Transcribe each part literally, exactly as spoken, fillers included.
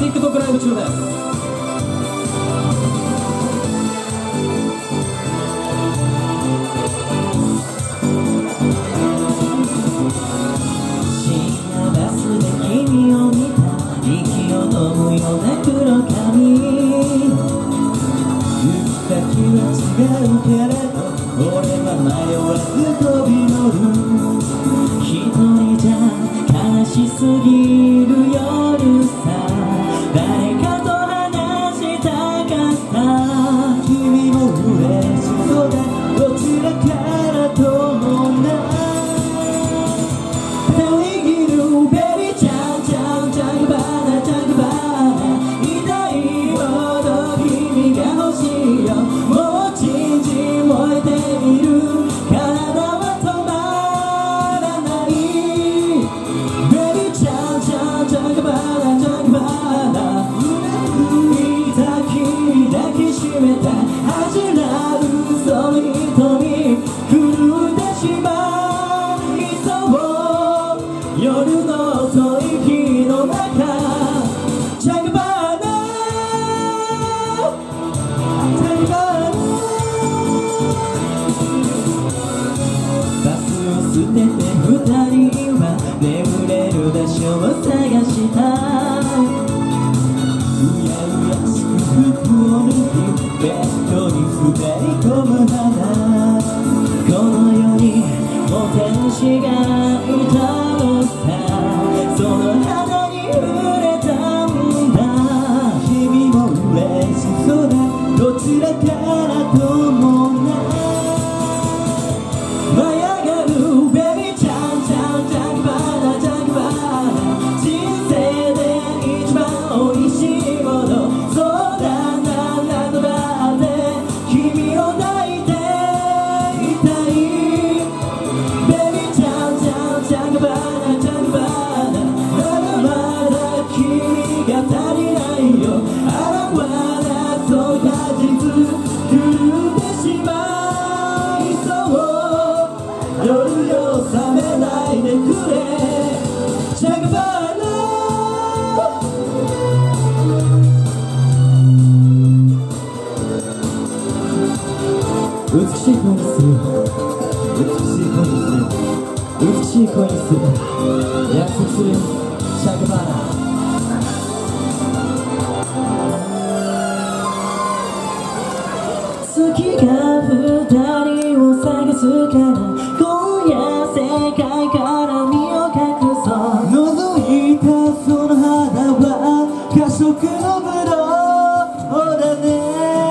TikTok ライブ中です。 君を見た息を飲むような黒髪、行く先は違うけれど俺は迷わず飛び乗る。一人じゃ悲しすぎる夜さ、誰かと話したかった。君も嬉しそうだ、どちらからともない夜の遅い日の中、ジャグバーナジャグバーナ、バスを捨てて二人は眠れる場所を探した。うやうやしく服を脱ぎベッドに滑り込む花、この世にも天使がいたのさ、その花に触れたんだ。君も嬉しそうだ、どちらからともない舞い上がるベビーちゃんちゃんジャグバーナジャグバーナ、人生で一番美味しいもの、そうだな、何度だって君を抱いていたい。ベビーちゃんちゃんジャグバーナジャグバーナ、まだまだ君が足りないよ。あらわなそう果実狂ってしまいそう。夜よ覚めないでくれジャグバーナ。美しい声にする、美しい声にする、美しい声にする、約束するジャグバーナ。月が二人を探すから、今夜世界から身を隠そう。覗いたその肌は過食のブドウだね。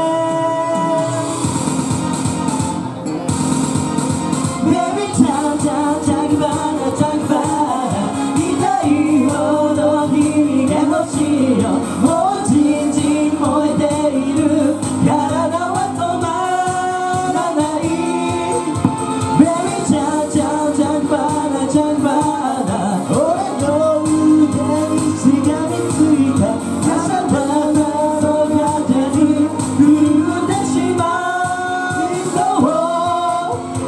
ベビーちゃんちゃんジャグバーナジャグバーナ、痛いほど君が欲しいよ。もうじんじん燃えている体は止まらない。ベビーちゃんちゃんジャグバーナジャグバーナ、俺の腕にしがみついた朝だな、そう果実狂ってしまいそう。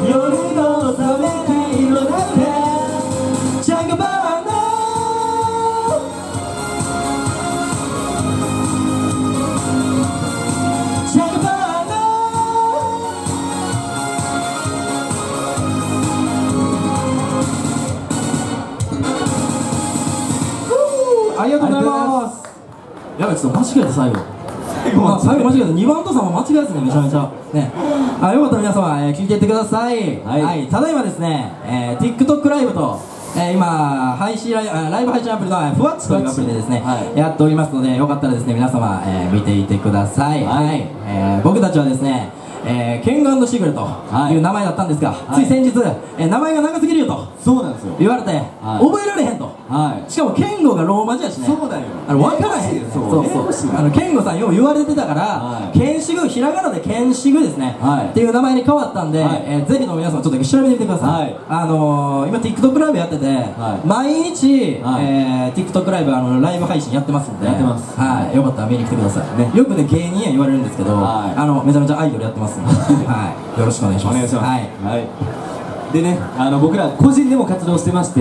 夜の覚めないのだってジャグバーナ。ジャグバーナ。 ありがとうございます。やばい、ちょっと間違えた最後。まあ最後間違えた。にばんとさんも間違えやつね、めちゃめちゃね。あ、よかったら皆様、えー、聞いていってください。はい、はい、ただいまですね、えー、TikTok ライブと、えー、今配信ライ、ライブ配信アプリのふわっちというアプリでですね、はい、やっておりますので、よかったらですね皆様、えー、見ていてください。はい、はい、えー、僕たちはですね、えー、ケング&シグレという名前だったんですが、はい、つい先日、えー、名前が長すぎるよとそうなんですよ言われて、はい、覚えられへんと、はい、しかもケンゴがローマ字やしね、そうだよ、あの分からへん、そうそうそう、あのケンゴさんよう言われてたから、はい、ケンシグ、ひらがなでケンシグですね、はい、っていう名前に変わったんで、はい、えー、ぜひとも皆さんちょっと調べてみてください。はい、あのー、今 TikTok ライブやってて、はい、毎日、はい、えー、TikTok ライブあのライブ配信やってますんで、やってます、はい、よかったら見に来てくださいね。よくね芸人や言われるんですけど、はい、あのめちゃめちゃアイドルやってますんではい、よろしくお願いします。お願いします。はい、はい、でね、あの僕ら個人でも活動してまして、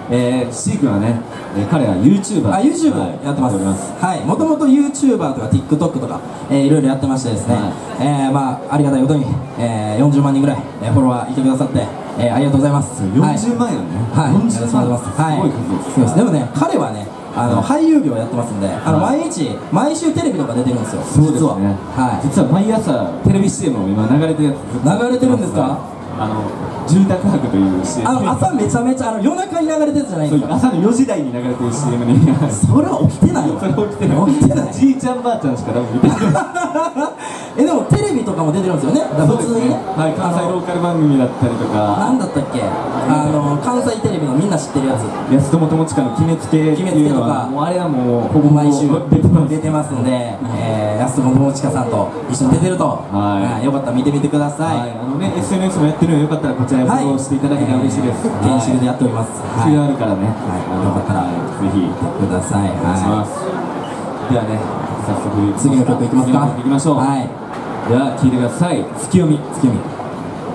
えー、シー君はね、えー、彼は YouTuber あ YouTube はいやってます。 やっておりますはい、もともと YouTuber とか TikTok とか、えー、いろいろやってましてですね、 はいえー、まあありがたいことに、えー、よんじゅうまんにんぐらい、えー、フォロワーいてくださって、えー、ありがとうございます。 よんじゅうまんやね、 はい、 よんじゅうまんよろしくお願いします。はい、 すごい数です。 そうです。でもね、彼はね、あの、俳優業やってますんで、あの、 はい毎日毎週テレビとか出てるんですよ。 そうですね、 実は。はい。 実は毎朝テレビ シーエム も今流れてるやつ流れてるんですか？ あの住宅博という シーエム、 あの朝めちゃめちゃあの夜中に流れてるじゃないそうですか。 朝のよじ台に流れてる シーエム にそれは起きてないよ。 それ起きてない起きてない。 じいちゃんばあちゃんしか多分見てないえ、でもテレビとかも出てるんですよね。だから普通にね。 はい、関西ローカル番組だったりとか、 なんだったっけ、あの関西テレビのみんな知ってるやつ、 安友友近の決めつけっていうのは、 決めつけとかもうあれはもうほぼ毎週出てます。 出てますんで、えー、安友友近さんと一緒に出てると、 はいよかったら見てみてください。 はい、あのね エスエヌエス もやってるのでよかったらこちらにフォローしていただけたら嬉しいです。 研修でやっております。 はい、あるからね、 はいあのよかったらはいぜひ見てください。 お願いしまはす。ではね、早速い。次の曲いきますか。 次の曲いきましょう。 はい。 では聴いてください。月読み。 月見。